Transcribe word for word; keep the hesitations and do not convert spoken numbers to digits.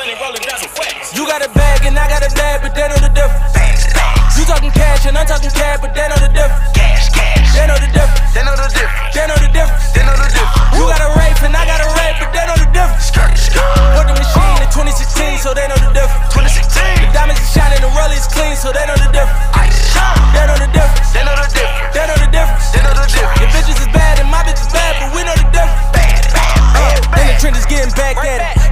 You got a bag and I got a bag, but they know the difference. You talking cash and I'm talking cash, but they know the difference. They know the difference. They know the difference. They know the difference. They know the difference. You